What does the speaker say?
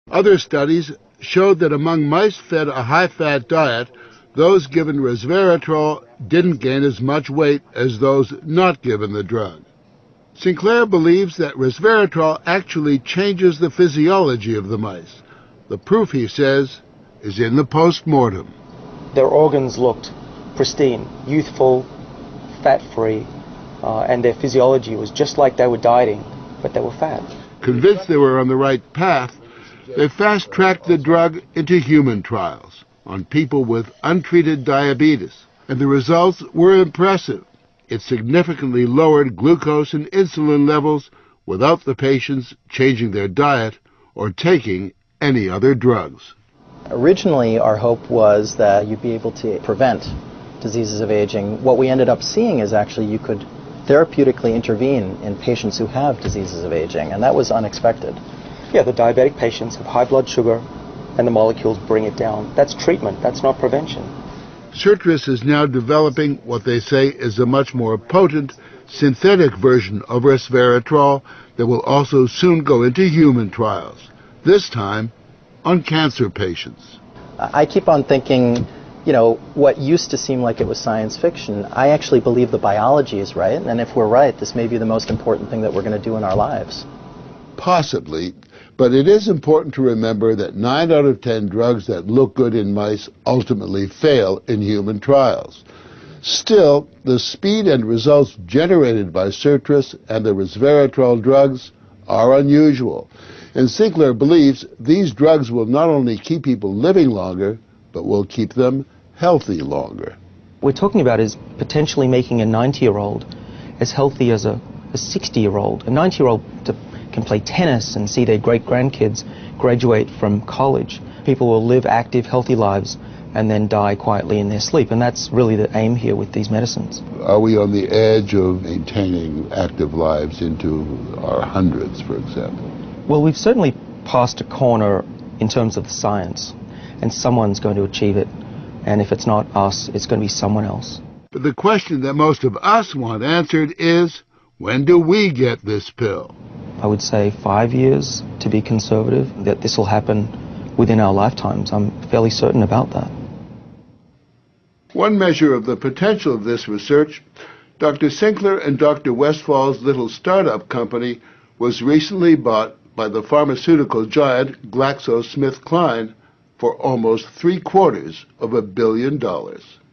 Other studies showed that among mice fed a high-fat diet, those given resveratrol didn't gain as much weight as those not given the drug. Sinclair believes that resveratrol actually changes the physiology of the mice. The proof, he says, is in the post-mortem. Their organs looked pristine, youthful, fat-free, and their physiology was just like they were dieting, but they were fat. Convinced they were on the right path, they fast-tracked the drug into human trials on people with untreated diabetes, and the results were impressive. It significantly lowered glucose and insulin levels without the patients changing their diet or taking any other drugs. Originally, our hope was that you'd be able to prevent diseases of aging. What we ended up seeing is actually you could therapeutically intervene in patients who have diseases of aging, and that was unexpected. Yeah, the diabetic patients have high blood sugar, and the molecules bring it down. That's treatment, that's not prevention. Sirtris is now developing what they say is a much more potent synthetic version of resveratrol that will also soon go into human trials, this time on cancer patients. I keep on thinking, you know, what used to seem like it was science fiction, I actually believe the biology is right, and if we're right, this may be the most important thing that we're going to do in our lives. Possibly, but it is important to remember that 9 out of 10 drugs that look good in mice ultimately fail in human trials. Still, the speed and results generated by Sirtris and the resveratrol drugs are unusual, and Sinclair believes these drugs will not only keep people living longer, but will keep them healthy longer. What we're talking about is potentially making a 90-year-old as healthy as a 60-year-old. A 90-year-old can play tennis and see their great-grandkids graduate from college. People will live active, healthy lives and then die quietly in their sleep, and that's really the aim here with these medicines. Are we on the edge of maintaining active lives into our hundreds, for example? Well, we've certainly passed a corner in terms of the science, and someone's going to achieve it, and if it's not us, it's going to be someone else. But the question that most of us want answered is, when do we get this pill? I would say 5 years, to be conservative, that this will happen within our lifetimes. I'm fairly certain about that. One measure of the potential of this research, Dr. Sinclair and Dr. Westfall's little startup company was recently bought by the pharmaceutical giant GlaxoSmithKline for almost $750 million.